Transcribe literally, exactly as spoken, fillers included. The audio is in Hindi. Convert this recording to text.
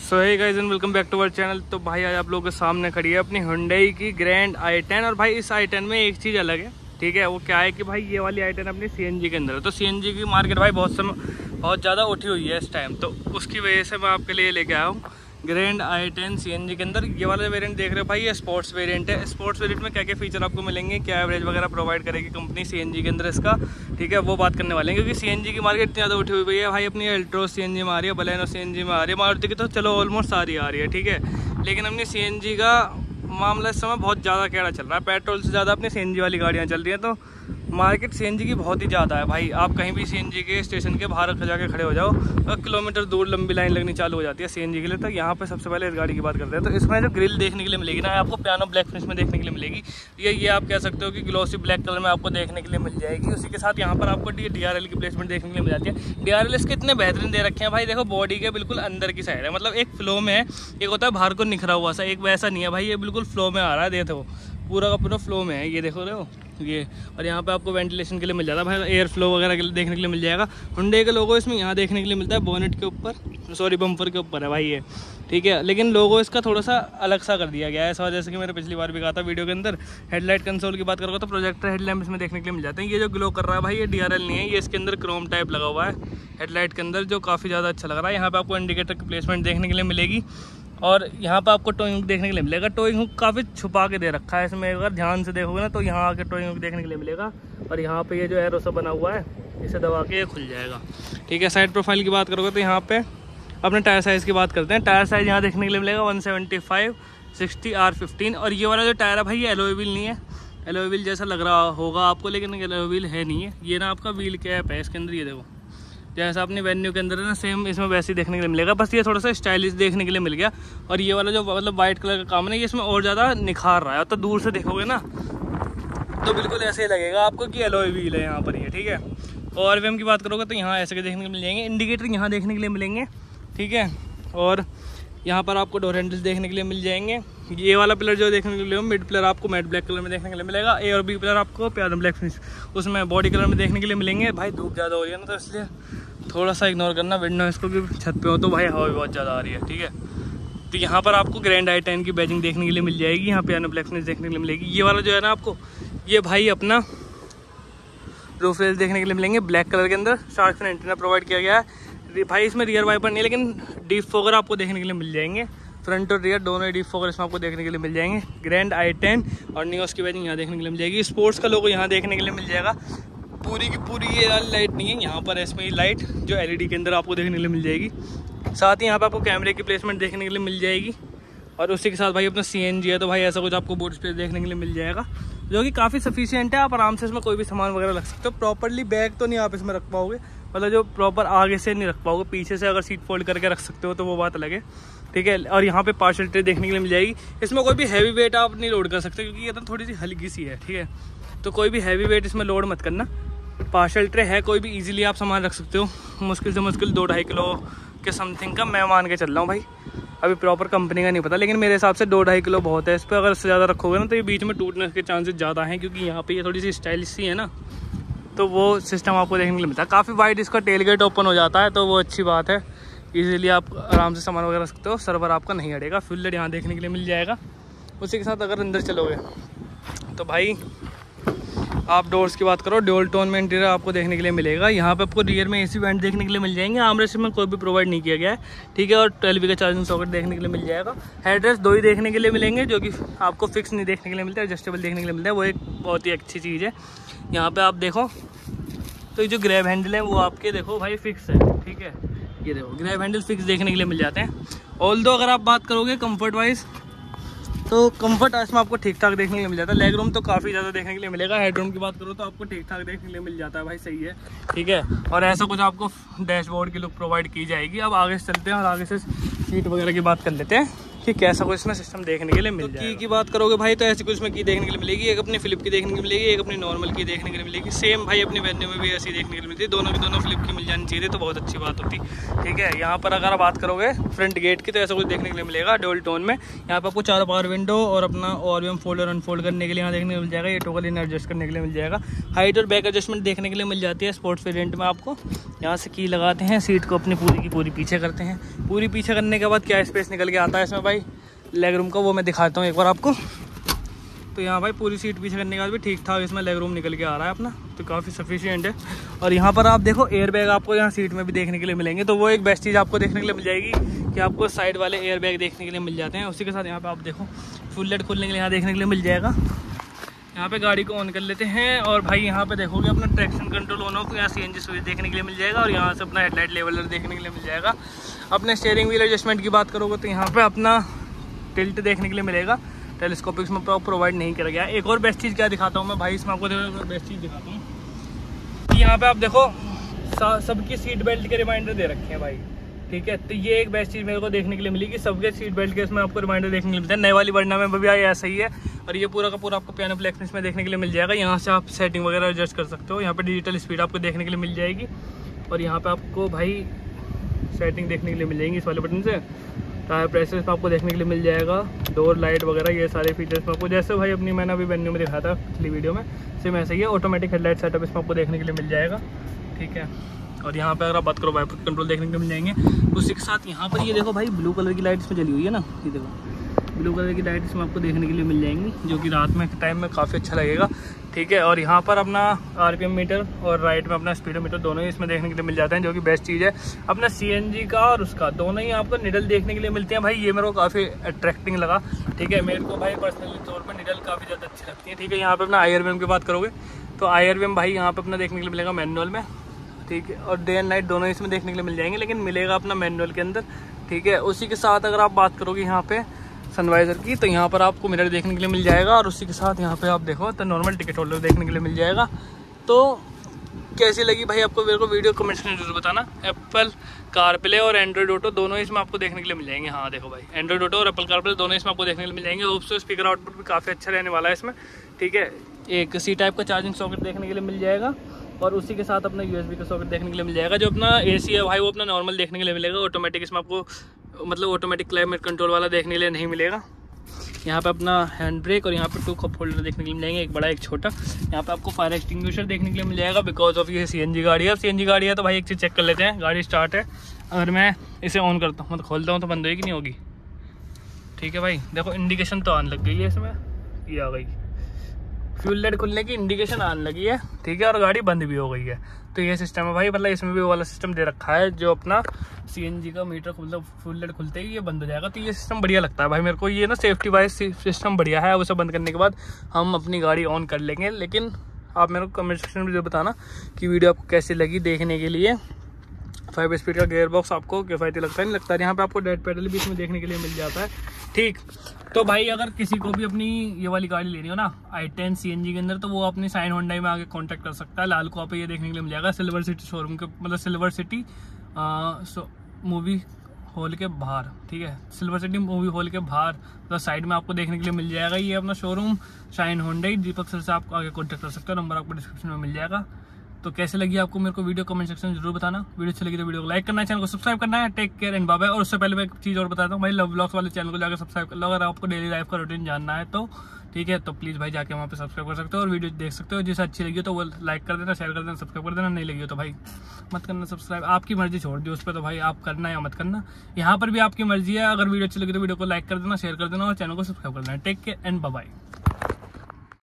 So hey guys and welcome back to our channel. तो भाई आज आप लोगों के सामने खड़ी है अपनी हुंडई की ग्रैंड आई टेन। और भाई इस आई टेन में एक चीज़ अलग है, ठीक है। वो क्या है कि भाई ये वाली आई टेन अपनी सीएनजी के अंदर है। तो सीएनजी की मार्केट भाई बहुत समय बहुत ज़्यादा उठी हुई है इस टाइम, तो उसकी वजह से मैं आपके लिए लेके आया हूँ ग्रैंड आई टेन सीएनजी के अंदर। ये वाला वेरिएंट देख रहे हो भाई, ये स्पोर्ट्स वेरिएंट है। स्पोर्ट्स वेरिएंट में क्या क्या फीचर आपको मिलेंगे, क्या एवरेज वगैरह प्रोवाइड करेगी कंपनी सीएनजी के अंदर इसका, ठीक है, वो बात करने वाले हैं। क्योंकि सीएनजी की मार्केट इतनी ज़्यादा उठी हुई है भाई, अपनी अल्ट्रो सीएनजी में आ रही है, बलेनो सीएनजी में आ रही है, मारुति की तो चलो ऑलमोस्ट सारी आ रही है, ठीक है। लेकिन अपनी सीएनजी का मामला इस समय बहुत ज़्यादा कैड़ा चल रहा है, पेट्रोल से ज़्यादा अपनी सीएनजी वाली गाड़ियाँ चल रही हैं। तो मार्केट सीएनजी की बहुत ही ज़्यादा है भाई। आप कहीं भी सीएनजी के स्टेशन के बाहर जाके खड़े हो जाओ, तो किलोमीटर दूर लंबी लाइन लगनी चालू हो जाती है सीएनजी के लिए। तो यहाँ पे सबसे पहले इस गाड़ी की बात करते हैं। तो इसमें जो ग्रिल देखने के लिए मिलेगी ना, आपको पियानो ब्लैक फिनिश में देखने के लिए मिलेगी। ये ये आप कह सकते हो कि ग्लॉसी ब्लैक कलर में आपको देखने के लिए मिल जाएगी। उसी के साथ यहाँ पर आपको डीआरएल की प्लेसमेंट देखने के लिए मिल जाती है। डीआरएल इसके इतने बेहतरीन दे रखे हैं भाई, देखो बॉडी के बिल्कुल अंदर की साइड है, मतलब एक फ्लो में है। एक होता है बाहर को निखरा हुआ सा, एक वैसा नहीं है भाई, ये बिल्कुल फ्लो में आ रहा है। देखो पूरा का पूरा फ्लो में है, ये देखो रहे हो ये। और यहाँ पे आपको वेंटिलेशन के लिए मिल जाता है भाई, एयर फ्लो वगैरह के लिए देखने के लिए मिल जाएगा। हुंडई का लोगो इसमें यहाँ देखने के लिए मिलता है, बोनेट के ऊपर, सॉरी बम्पर के ऊपर है भाई ये, ठीक है। लेकिन लोगो इसका थोड़ा सा अलग सा कर दिया गया है, ऐसा जैसे कि मैंने पिछली बार भी कहा था वीडियो के अंदर। हेडलाइट कंसोल की बात करोगे तो प्रोजेक्टर हेडलैम्प इसमें देखने के लिए मिल जाते हैं। ये जो ग्लो कर रहा है भाई, ये डीआरएल नहीं है, ये इसके अंदर क्रोम टाइप लगा हुआ है हेडलाइट के अंदर, जो काफ़ी ज़्यादा अच्छा लग रहा है। यहाँ पे आपको इंडिकेटर की प्लेसमेंट देखने के लिए मिलेगी। और यहाँ पर आपको टोइंग हुक देखने के लिए मिलेगा। टोइंग हुक काफ़ी छुपा के दे रखा है इसमें, अगर ध्यान से देखोगे ना तो यहाँ आके टोइंग हुक देखने के लिए मिलेगा। और यहाँ पे ये जो एरो सा बना हुआ है, इसे दबा के ये खुल जाएगा, ठीक है। साइड प्रोफाइल की बात करोगे तो यहाँ पे अपने टायर साइज़ की बात करते हैं। टायर साइज़ यहाँ देखने के लिए मिलेगा one seventy five sixty R fifteen. और ये वाला जो टायर है भाई, ये एलॉय व्हील नहीं है। एलॉय व्हील जैसा लग रहा होगा आपको, लेकिन एलॉय व्हील है नहीं है। ये ना आपका व्हील कैप है इसके अंदर, ये देखो जैसा अपनी वेन्यू के अंदर है ना, सेम इसमें वैसे ही देखने के लिए मिलेगा। बस ये थोड़ा सा स्टाइलिश देखने के लिए मिल गया। और ये वाला जो मतलब वाइट कलर का काम है, ये इसमें और ज़्यादा निखार रहा है। तो दूर से देखोगे ना तो बिल्कुल ऐसे ही लगेगा आपको कि एलॉय व्हील है यहाँ पर ये, ठीक है। और वी एम की बात करोगे तो यहाँ ऐसे के देखने को मिल जाएंगे। इंडिकेटर यहाँ देखने के लिए मिलेंगे, ठीक है। और यहाँ पर आपको डोर हैंडल्स देखने के लिए मिल जाएंगे। ये वाला पिलर जो देखने के लिए मिड पिलर आपको मैट ब्लैक कलर में देखने के लिए मिलेगा। ए और बी पिलर आपको पियानो ब्लैक फिनिश उसमें बॉडी कलर में देखने के लिए मिलेंगे। भाई धूप ज़्यादा हो रही है ना, तो इसलिए थोड़ा सा इग्नोर करना विंडो इसको, कि छत पे हो तो भाई हवा भी बहुत ज़्यादा आ रही है, ठीक है। तो यहाँ पर आपको ग्रैंड आई टेन की बैजिंग देखने के लिए मिल जाएगी। यहाँ पियानो ब्लैक फिनिश देखने के लिए मिलेगी। ये वाला जो है ना आपको, ये भाई अपना रूफ रेल्स देखने के लिए मिलेंगे ब्लैक कलर के अंदर। शार्क फिन एंटीना प्रोवाइड किया गया है भाई। इसमें रियर वाइपर नहीं है, लेकिन डीप फोगर आपको देखने के लिए मिल जाएंगे। फ्रंट और रियर दोनों डीप फोगर इसमें आपको देखने के लिए मिल जाएंगे। ग्रैंड आई टेन और नियोस की बैजिंग यहाँ देखने के लिए मिल जाएगी। स्पोर्ट्स का लोगो यहाँ देखने के लिए मिल जाएगा। पूरी की पूरी ये लाइट नहीं है, यहाँ पर इसमें लाइट जो एलईडी के अंदर आपको देखने के लिए मिल जाएगी। साथ ही यहाँ पर आपको कैमरे की प्लेसमेंट देखने के लिए मिल जाएगी। और उसी के साथ भाई अपना सीएनजी है, तो भाई ऐसा कुछ आपको बूट स्पेस देखने के लिए मिल जाएगा, जो कि काफ़ी सफिशिएंट है। आप आराम से इसमें कोई भी सामान वगैरह रख सकते हो। प्रॉपरली बैग तो नहीं आप इसमें रख पाओगे, मतलब जो प्रॉपर आगे से नहीं रख पाओगे, पीछे से अगर सीट फोल्ड करके रख सकते हो तो वो बात अलग है, ठीक है। और यहाँ पे पार्सल ट्रे देखने के लिए मिल जाएगी। इसमें कोई भी हैवी वेट आप नहीं लोड कर सकते, क्योंकि ये तो थोड़ी सी हल्की सी है, ठीक है। तो कोई भी हैवी वेट इसमें लोड मत करना। पार्सल ट्रे है, कोई भी इजीली आप सामान रख सकते हो। मुश्किल से मुश्किल दो ढाई किलो के समथिंग का मैं मान के चल रहा हूँ भाई, अभी प्रॉपर कंपनी का नहीं पता, लेकिन मेरे हिसाब से दो ढाई किलो बहुत है। इस पर अगर इससे ज़्यादा रखोगे ना तो ये बीच में टूटने के चांसेस ज़्यादा हैं, क्योंकि यहाँ पे ये थोड़ी सी स्टाइलिश सी है ना, तो वो सिस्टम आपको देखने के लिए मिलता है। काफ़ी वाइड इसका टेल गेट ओपन हो जाता है, तो वो अच्छी बात है। इजीली आप आराम से सामान वगैरह रख सकते हो, सर्वर आपका नहीं अड़ेगा। फ्यूल लाइट यहाँ देखने के लिए मिल जाएगा। उसी के साथ अगर अंदर चलोगे तो भाई आप डोर्स की बात करो, ड्यूल टोन में इंटीरियर आपको देखने के लिए मिलेगा। यहाँ पे आपको रियर में एसी वेंट देखने के लिए मिल जाएंगे। आर्मरेस्ट में कोई भी प्रोवाइड नहीं किया गया है, ठीक है। और ट्वेल्व वी का चार्जिंग सॉकेट देखने के लिए मिल जाएगा। हेडरेस्ट दो ही देखने के लिए मिलेंगे, जो कि आपको फिक्स नहीं देखने के लिए मिलता है, एडजस्टेबल देखने के लिए मिलता है। वो एक बहुत ही अच्छी चीज़ है। यहाँ पर आप देखो तो ये जो ग्रैब हैंडल है वो आपके देखो भाई फिक्स है, ठीक है। ये देखो ग्रैब हैंडल फिक्स देखने के लिए मिल जाते हैं। ऑल्दो अगर आप बात करोगे कंफर्ट वाइज, तो कंफर्ट इसमें आपको ठीक ठाक देखने के लिए मिल जाता है। लेग रूम तो काफ़ी ज़्यादा देखने के लिए मिलेगा। हेड रूम की बात करो तो आपको ठीक ठाक देखने के लिए मिल जाता है भाई, सही है, ठीक है। और ऐसा कुछ आपको डैशबोर्ड की लुक प्रोवाइड की जाएगी। अब आगे से चलते हैं और आगे से सीट वगैरह की बात कर लेते हैं, कि कैसा कुछ इसमें सिस्टम देखने के लिए मिल जाएगा। की की बात करोगे भाई तो ऐसी कुछ इसमें की देखने के लिए मिलेगी, एक अपनी फ्लिप की देखने के लिए मिलेगी, एक अपनी नॉर्मल की देखने के लिए मिलेगी। सेम भाई अपनी वेन्यू में भी ऐसी देखने के लिए मिलती है, दोनों की दोनों फ्लिप की मिल जानी चाहिए तो बहुत अच्छी बात होती। ठीक है, यहाँ पर अगर बात करोगे फ्रंट गेट की तो ऐसा कुछ देखने के लिए मिलेगा डुअल टोन में। यहाँ पर आपको चार पावर विंडो और अपना और भी हम फोल्डर अनफोल्ड करने के लिए यहाँ देखने को मिल जाएगा। ये टोगल इन एडजस्ट करने के लिए मिल जाएगा। हाइट और बैक एडजस्टमेंट देखने के लिए मिल जाती है स्पोर्ट्स वेरिएंट में। आपको यहाँ से की लगाते हैं, सीट को अपनी पूरी की पूरी पीछे करते हैं। पूरी पीछे करने के बाद क्या स्पेस निकल के आता है इसमें भाई लेग रूम का, वो मैं दिखाता हूँ एक बार आपको। तो यहाँ भाई पूरी सीट पीछे करने के बाद भी ठीक ठाक इसमें लेग रूम निकल के आ रहा है अपना, तो काफ़ी सफिशिएंट है। और यहाँ पर आप देखो एयर बैग आपको यहाँ सीट में भी देखने के लिए मिलेंगे, तो वो एक बेस्ट चीज़ आपको देखने के लिए मिल जाएगी कि आपको साइड वाले एयर बैग देखने के लिए मिल जाते हैं। उसी के साथ यहाँ पे आप देखो फुल लाइट खोलने के लिए यहाँ देखने के लिए मिल जाएगा। यहाँ पे गाड़ी को ऑन कर लेते हैं और भाई यहाँ पे देखोगे अपना ट्रैक्शन कंट्रोल ऑन ऑफ, यहाँ सी एन जी स्विच देखने के लिए मिल जाएगा और यहाँ से अपना हेडलाइट लेवलर देखने के लिए मिल जाएगा। अपने स्टीयरिंग व्हील एडजस्टमेंट की बात करोगे तो यहाँ पे अपना टिल्ट देखने के लिए मिलेगा, टेलीस्कोपिक इसमें प्रोवाइड नहीं किया गया। एक और बेस्ट चीज़ क्या दिखाता हूँ मैं भाई इसमें आपको, देखो बेस्ट चीज़ दिखाता हूँ। यहाँ पे आप देखो सबकी सीट बेल्ट के रिमाइंडर दे रखे हैं भाई। ठीक है, तो ये एक बेस्ट चीज़ मेरे को देखने के लिए मिली कि सबके सीट बेल्ट के इसमें आपको रिमाइंडर देखने के लिए मिलता है। नए वाली वर्ना में भी ऐसा ही है और ये पूरा का पूरा आपको पियानो प्लेक्स में देखने के लिए मिल जाएगा। यहाँ से आप सेटिंग वगैरह एडजस्ट कर सकते हो। यहाँ पे डिजिटल स्पीड आपको देखने के लिए मिल जाएगी और यहाँ पे आपको भाई सेटिंग देखने के लिए मिल जाएंगी इस वाले बटन से। टायर प्रेशर पे आपको देखने के लिए मिल जाएगा, डोर लाइट वगैरह ये सारे फीचर्स में आपको, जैसे भाई अपनी मैंने अभी वेन्यू में दिखाया था पिछली वीडियो में, सेम ऐसे ही है। ऑटोमेटिक हेडलाइट सेटअप इसमें आपको देखने के लिए मिल जाएगा। ठीक है, और यहाँ पे अगर आप बात करो वाइपर कंट्रोल देखने के लिए मिल जाएंगे। उसी के साथ यहाँ पर ये देखो भाई ब्लू कलर की लाइट इसमें चली हुई है ना, ये देखो ब्लू कलर की लाइट इसमें आपको देखने के लिए मिल जाएंगी, जो कि रात में टाइम में काफ़ी अच्छा लगेगा। ठीक है, और यहाँ पर अपना आरपीएम मीटर और राइट में अपना स्पीडोमीटर दोनों ही इसमें देखने के लिए मिल जाते हैं, जो कि बेस्ट चीज़ है। अपना सीएनजी का और उसका दोनों ही आपको निडल देखने के लिए मिलते हैं भाई। ये मेरे को काफ़ी अट्रैक्टिंग लगा। ठीक है, मेरे को भाई पर्सनली तौर पर निडल काफ़ी ज़्यादा अच्छी लगती है। ठीक है, यहाँ पर अपना आई आर वी एम की बात करोगे तो आई आर वी एम भाई यहाँ पर अपना देखने के लिए मिलेगा मैनुअल में। ठीक है, और डे एंड नाइट दोनों इसमें देखने के लिए मिल जाएंगे, लेकिन मिलेगा अपना मैनुअल के अंदर। ठीक है, उसी के साथ अगर आप बात करोगे यहाँ पे सनवाइजर की तो यहाँ पर आपको मिरर देखने के लिए मिल जाएगा और उसी के साथ यहाँ पे आप देखो तो नॉर्मल टिकट होल्डर देखने के लिए मिल जाएगा। तो कैसी लगी भाई आपको मेरे को वीडियो कमेंट सेक्शन में जरूर बताना। एप्पल कारप्ले और एंड्रॉइड ऑटो दोनों इसमें आपको देखने के लिए मिल जाएंगे। हाँ देखो भाई एंड्रॉइड ऑटो और एप्पल कारप्ले दोनों इसमें आपको देखने के लिए मिल जाएंगे। होप्स स्पीकर आउटपुट भी काफ़ी अच्छा रहने वाला है इसमें। ठीक है, एक सी टाइप का चार्जिंग सॉकेट देखने के लिए मिल जाएगा और उसी के साथ अपना यूएसबी का सॉकेट देखने के लिए मिल जाएगा। जो अपना एसी है भाई वो अपना नॉर्मल देखने के लिए मिलेगा, ऑटोमेटिक इसमें आपको मतलब ऑटोमेटिक क्लाइमेट कंट्रोल वाला देखने के लिए नहीं मिलेगा। यहाँ पे अपना हैंड ब्रेक और यहाँ पे टू कप होल्डर देखने के लिए मिल जाएंगे, एक बड़ा एक छोटा। यहाँ पे आपको फायर एक्सटिंग्विशर देखने के लिए मिल जाएगा बिकॉज ऑफ ये सीएनजी गाड़ी है। अब सीएनजी गाड़ी है तो भाई एक चीज़ चेक कर लेते हैं, गाड़ी स्टार्ट है, अगर मैं इसे ऑन करता हूँ मतलब खोलता हूँ तो बंद होगी कि नहीं होगी। ठीक है भाई, देखो इंडिकेशन तो आने लग गई है इसमें, ये आ गई फ्यूल लाइट खुलने की इंडिकेशन आने लगी है। ठीक है, और गाड़ी बंद भी हो गई है। तो ये सिस्टम है भाई, मतलब इसमें भी वो वाला सिस्टम दे रखा है जो अपना सीएनजी का मीटर खुलता फ्यूल लाइट खुलते ही ये बंद हो जाएगा। तो ये सिस्टम बढ़िया लगता है भाई मेरे को, ये ना सेफ्टी वाइज सिस्टम बढ़िया है। उसे बंद करने के बाद हम अपनी गाड़ी ऑन कर लेंगे। लेकिन आप मेरे को कमेंट सेक्शन में जरूर बताना कि वीडियो आपको कैसी लगी देखने के लिए। फाइव स्पीड का गियर बॉक्स आपको किफायती लगता है नहीं लगता है। यहाँ पे आपको डेड पेडल भी इसमें देखने के लिए मिल जाता है। ठीक, तो भाई अगर किसी को भी अपनी ये वाली गाड़ी लेनी हो ना आई टेन सीएनजी के अंदर, तो वो अपनी साइन होंडा में आगे कांटेक्ट कर सकता है। लाल को पे ये देखने के लिए मिल जाएगा सिल्वर सिटी शोरूम के, मतलब सिल्वर सिटी मूवी हॉल के बाहर। ठीक है, सिल्वर सिटी मूवी हॉल के बाहर तो साइड में आपको देखने के लिए मिल जाएगा ये अपना showroom Shine Honda. Deepak sir से आप आगे कॉन्टैक्ट कर सकते हो, नंबर आपको डिस्क्रिप्शन में मिल जाएगा। तो कैसे लगी आपको मेरे को वीडियो कमेंट सेक्शन में जरूर बताना। वीडियो अच्छी लगी तो वीडियो को लाइक करना है, चैनल को सब्सक्राइब करना है। Take care and bye bye. और उससे पहले मैं एक चीज़ और बताता हूँ भाई, लव ब्लॉग्स वाले चैनल को जाकर सब्सक्राइब कर लो अगर आपको डेली लाइफ का रूटीन जानना है तो। ठीक है, तो प्लीज़ भाई जाके वहाँ पे सब्सक्राइब कर सकते हो और वीडियो देख सकते हो। जिसे अच्छी लगी तो वो लाइक कर देना, शेयर कर देना, सब्सक्राइब कर देना। नहीं लगी तो भाई मत करना सब्सक्राइब, आपकी मर्जी छोड़ दी उस पर, तो भाई आप करना या मत करना, यहाँ पर भी आपकी मर्जी है। अगर वीडियो अच्छी लगी तो वीडियो को लाइक कर देना, शेयर कर देना और चैनल को सब्सक्राइब कर देना। Take care and bye bye.